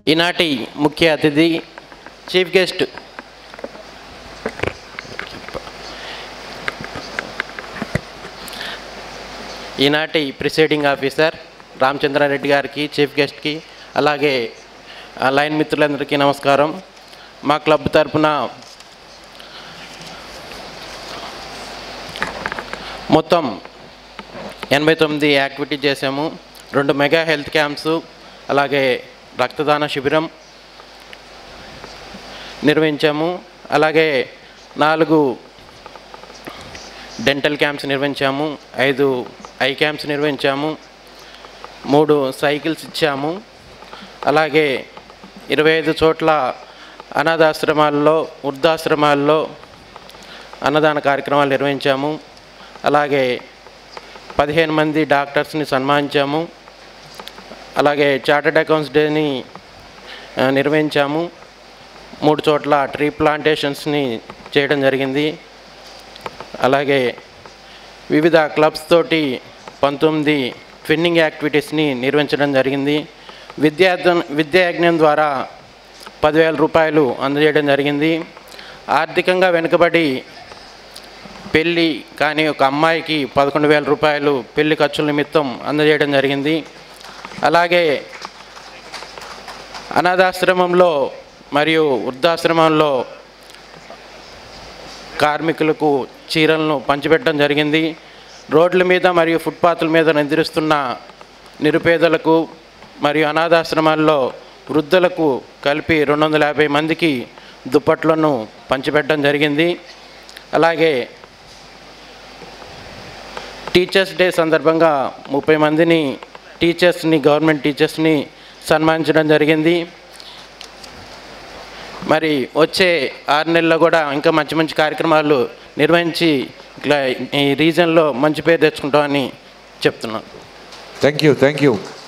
ఈనాటి ముఖ్య అతిథి చీఫ్ గెస్ట్ ఈనాటి ప్రిసైడింగ్ ఆఫీసర్ రామచంద్రారెడ్డి గారికి, చీఫ్ గెస్ట్కి, అలాగే లైన్ మిత్రులందరికీ నమస్కారం. మా క్లబ్ తరఫున మొత్తం 89 యాక్టివిటీ చేసాము. 2 మెగా హెల్త్ క్యాంప్స్, అలాగే రక్తదాన శిబిరం నిర్వహించాము. అలాగే 4 డెంటల్ క్యాంప్స్ నిర్వహించాము, 5 ఐ క్యాంప్స్ నిర్వహించాము, 3 సైకిల్స్ ఇచ్చాము. అలాగే 25 చోట్ల అనాథాశ్రమాల్లో, వృద్ధాశ్రమాల్లో అన్నదాన కార్యక్రమాలు నిర్వహించాము. అలాగే 15 మంది డాక్టర్స్ని సన్మానించాము. అలాగే చార్టర్డ్ అకౌంట్స్ డేని నిర్వహించాము. 3 చోట్ల ట్రీ ప్లాంటేషన్స్ని చేయడం జరిగింది. అలాగే వివిధ క్లబ్స్ తోటి 19 ట్విన్నింగ్ యాక్టివిటీస్ని నిర్వహించడం జరిగింది. విద్యాయజ్ఞం ద్వారా 10,000 రూపాయలు అందజేయడం జరిగింది. ఆర్థికంగా వెనుకబడి పెళ్ళి కానీ ఒక అమ్మాయికి 11,000 రూపాయలు పెళ్లి ఖర్చుల నిమిత్తం అందజేయడం జరిగింది. అలాగే అనాథాశ్రమంలో మరియు వృద్ధాశ్రమంలో కార్మికులకు చీరలను పంచిపెట్టడం జరిగింది. రోడ్ల మీద మరియు ఫుట్పాత్ల మీద నిద్రిస్తున్న నిరుపేదలకు మరియు అనాథాశ్రమాల్లో వృద్ధులకు కలిపి 250 మందికి దుప్పట్లను పంచిపెట్టడం జరిగింది. అలాగే టీచర్స్ డే సందర్భంగా 30 మందిని గవర్నమెంట్ టీచర్స్ని సన్మానించడం జరిగింది. మరి వచ్చే 6 నెలల్లో కూడా ఇంకా మంచి మంచి కార్యక్రమాలు నిర్వహించి ఇట్లా ఈ రీజన్లో మంచి పేరు తెచ్చుకుంటామని చెప్తున్నాను. Thank you.